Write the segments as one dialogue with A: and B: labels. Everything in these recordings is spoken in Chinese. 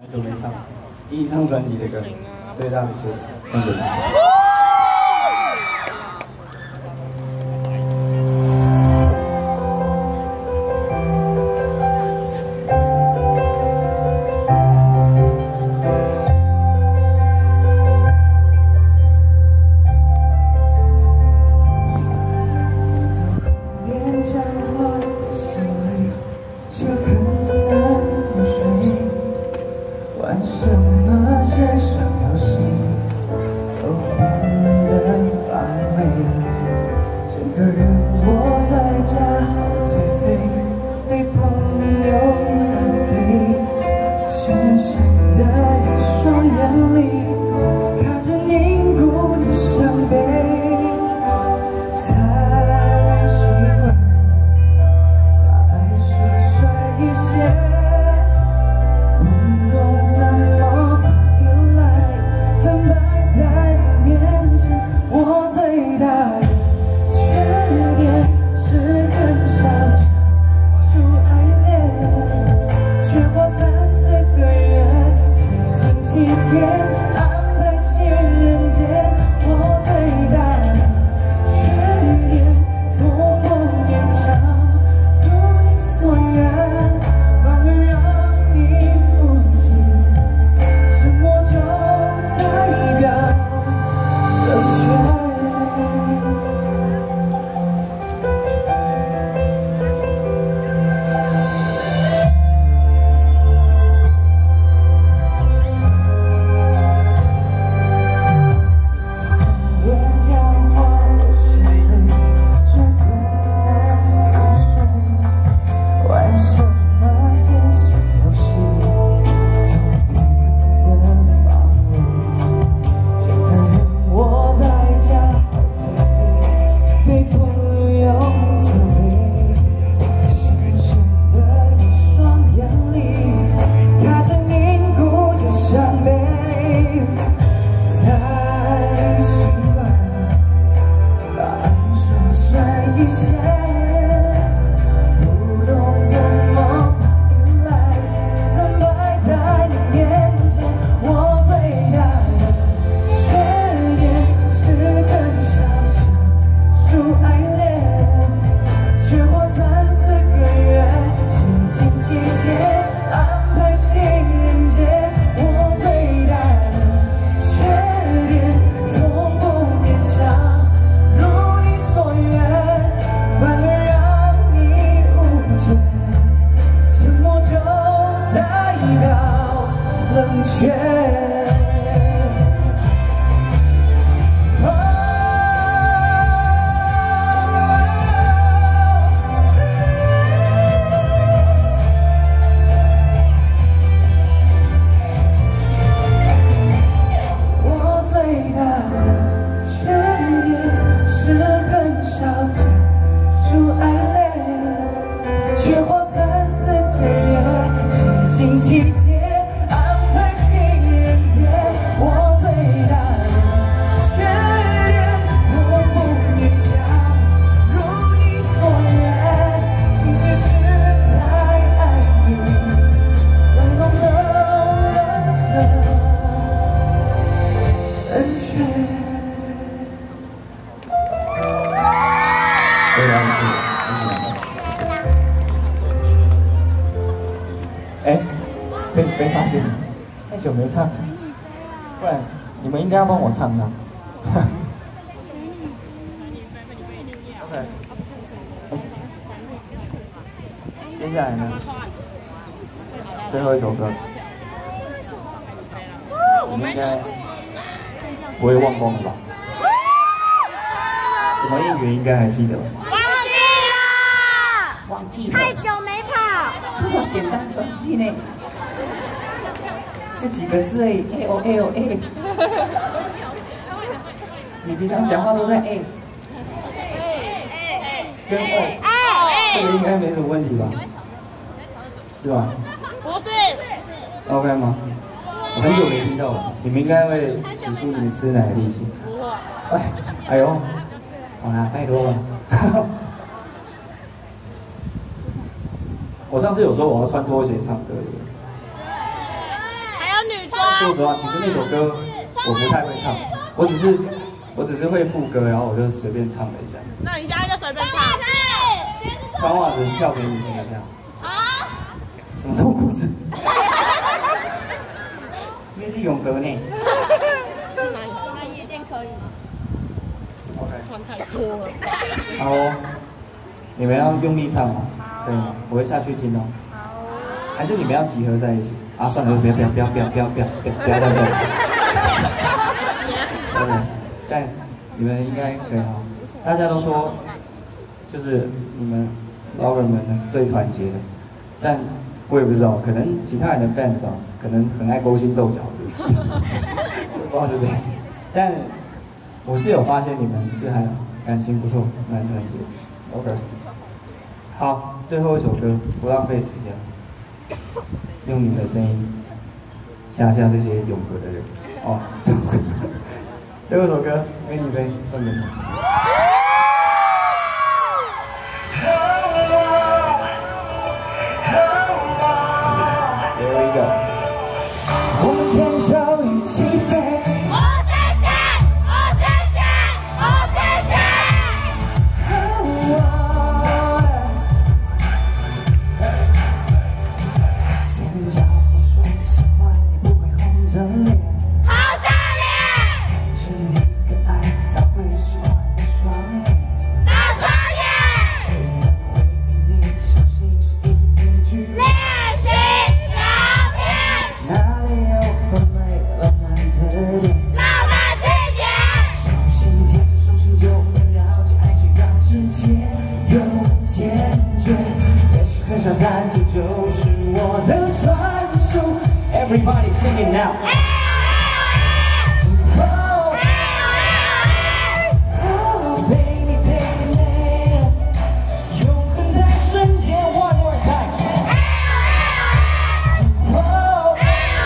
A: 很久没唱，第一张专辑的歌，所以让你说送给你。
B: 玩什么线上游戏都变得乏味，整个人窝在家好颓废，被朋友赞美，深深的一双眼里卡着凝固的伤悲，太习惯把爱说帅一些。 冷却。我最大的缺点是很少接触爱恋，却花3-4个月洗心体贴。
A: 哎，被发现了，太久没唱，不然你们应该要帮我唱的。OK， 接下来呢？最后一首歌，你们应该不会忘光了吧？怎么应援应该还记得吧？
C: 忘记了，太久没跑，这么简单的东西呢，
A: 就几个字而已 ，A O A O A。你平常讲话都在 A， 跟 O， 这个应该没什么问题吧？是吧？
C: 不是
A: ，OK 吗？我很久没听到了，你们应该会使出你们吃奶的力气。
C: 不会。
A: 哎呦，好啦，拜托了。我上次有说我要穿拖鞋唱歌的， 说实话，其实那首歌我不太会唱，我只是会副歌，然后我就随便唱了一下。
D: 那你现在就随便唱。
A: 穿袜子跳给你听一下。
D: 好。
A: 什么脱裤子？这边是永和呢。
D: 那夜店可以吗
A: ？OK。
D: 穿太多了。
A: 好哦，你们要用力唱哦，可以吗？我会下去听哦。还是你们要集合在一起？啊，算了，不要再动。OK， 但你们应该可以哈。大家都说，就是你们老人们是最团结的，但我也不知道，可能其他人的 fans 吧，可能很爱勾心斗角，不知道是这样。但我是有发现你们是还感情不错，蛮团结。OK， 好，最后一首歌，不浪费时间，用你们的声音吓吓这些永和的人哦。最后一首歌，给你杯，送给你。留一个。
B: 我们牵手一起飞。
A: Everybody sing it now.
B: Oh, baby, baby, 永恒在瞬间 ，one more time. Oh,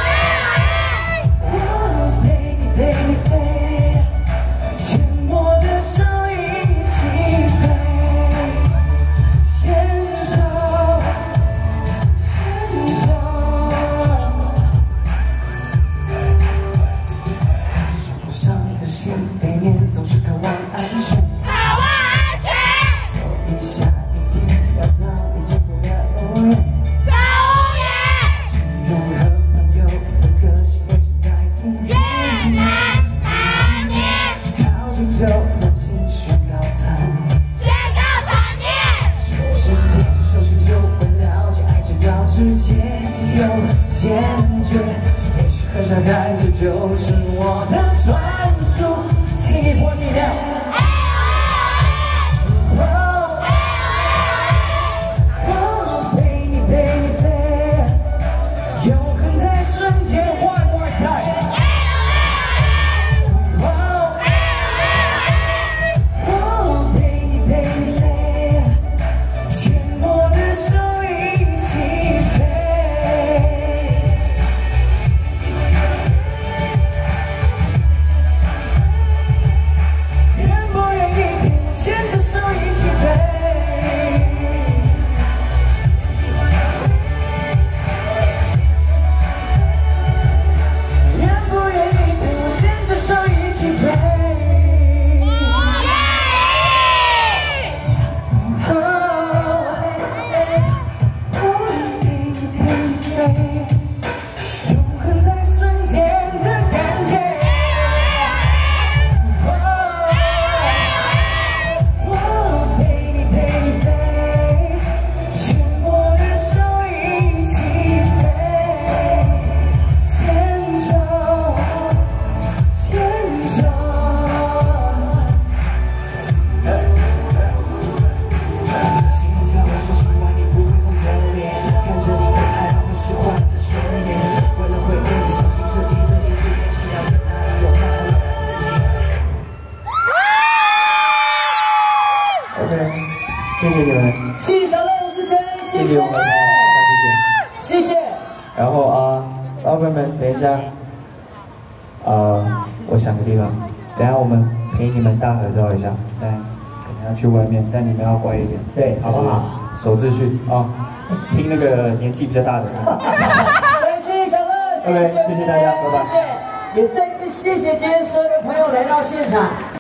B: baby, baby, 飞，牵我的手一起飞，牵手。背面总是渴望安全，所以下一天要到你经过的屋檐，亲友和朋友分个心会是在乎越难难免，靠近就担心宣告残念，手心贴着手心就会了解，爱只要直接又坚决，也许很少，但这就是我的传说。Sing it for me now. Oh, baby, baby, 飞，永恒在瞬间 ，one more time. Oh, baby, baby, 飞，牵我的手一起飞。牵着手一起飞，愿不愿意陪我牵着手一起飞？永恒在瞬间的感觉。
A: 谢谢你们，
B: 谢谢小乐，我是谁？
A: 谢谢我们，下
B: 次见。谢谢。
A: 然后老板们，等一下，我想个地方，等一下我们陪你们大合照一下，但可能要去外面，但你们要乖一点，对，好不好？守秩序啊，听那个年纪比较大的人。
B: 谢谢小乐，谢
A: OK，谢谢大家，拜拜。
B: 谢谢，也再次谢谢今天所有的朋友来到现场。